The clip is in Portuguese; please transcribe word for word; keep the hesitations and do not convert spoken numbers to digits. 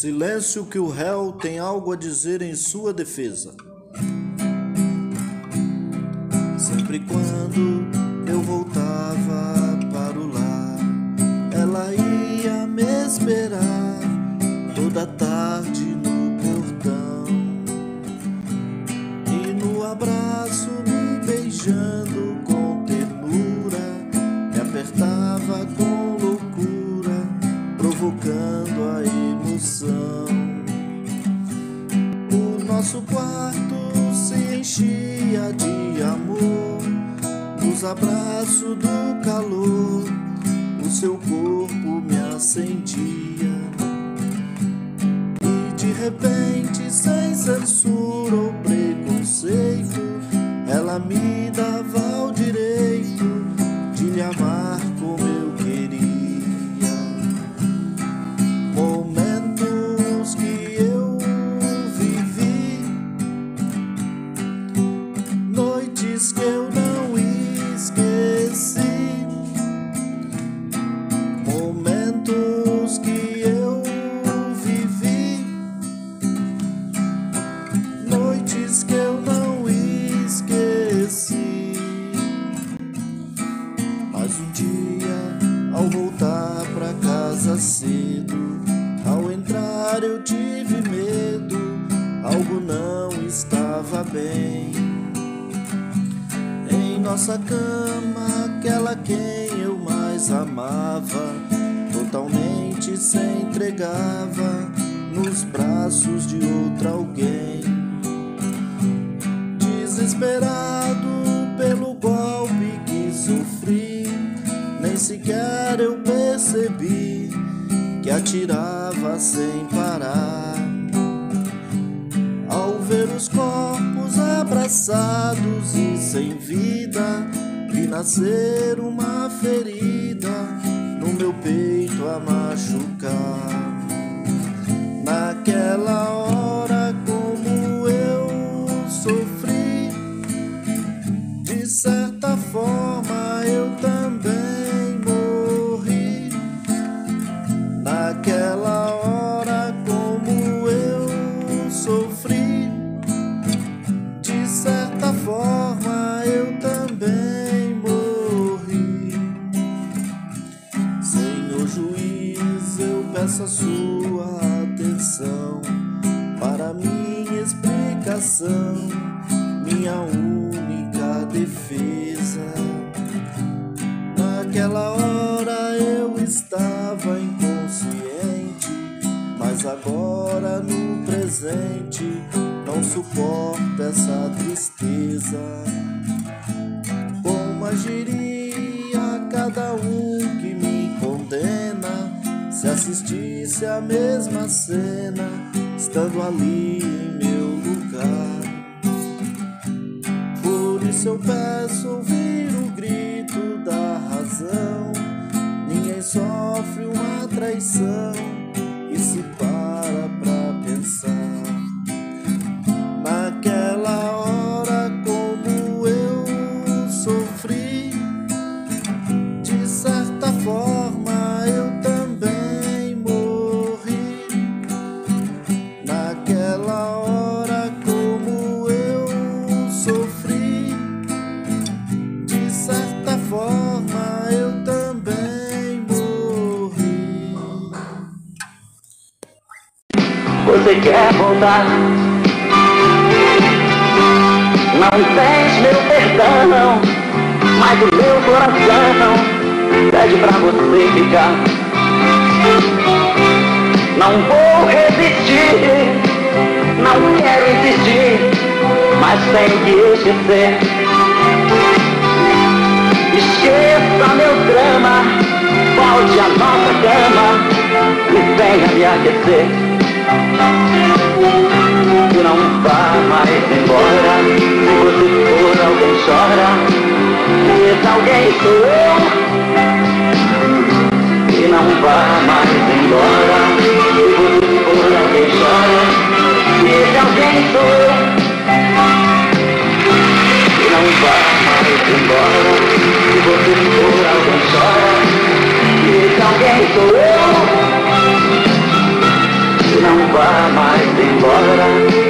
Silêncio que o réu tem algo a dizer em sua defesa. Sempre quando eu voltava para o lar, ela ia me esperar toda tarde no portão, e no abraço me beijando com ternura, me apertava com loucura, provocando a emoção. O nosso quarto se enchia de amor, nos abraços do calor, o seu corpo me acendia. E de repente, sem censura ou preconceito, ela me dava o direito de lhe amar como eu queria. Momentos que eu vivi, noites que eu não esqueci, momentos que eu vivi, noites que eu não esqueci. Mas um dia, ao voltar pra casa cedo, ao entrar eu tive medo, algo não estava bem. Em nossa cama, aquela quem eu mais amava, totalmente se entregava nos braços de outro alguém. Desesperado pelo golpe que sofri, nem sequer eu percebi que atirava sem parar. Ao ver os corpos abraçados e sem vida, vi nascer uma ferida no meu peito a machucar. Naquela hora, como eu sofri, de certa forma eu também morri. Naquela hora, como eu sofri, de certa forma eu também morri. Senhor juiz, eu peço a sua atenção para minha explicação, minha única defesa. Naquela hora eu estava inconsciente, mas agora no presente não suporto essa tristeza. Como agiria cada um que me condena se assistisse a mesma cena, estando ali em meu lugar? Por isso eu peço ouvir o grito da razão. Ninguém sofre uma traição e se para pra pensar. Naquela hora, como eu sofri, de certa forma eu também morri. Naquela hora, como eu sofri, de certa forma eu também morri. Você quer voltar? Não tens meu perdão, mas o meu coração pede pra você ficar. Não vou resistir, não quero insistir, mas tenho que esquecer. Esqueça meu drama, volte à nossa cama e venha me aquecer. E não vá mais embora, se você for alguém chora, e esse alguém sou eu. E não vá mais embora, se você for alguém chora, e esse alguém sou eu. E não vá mais embora, se você for alguém chora, e esse alguém sou eu. não vá mais embora.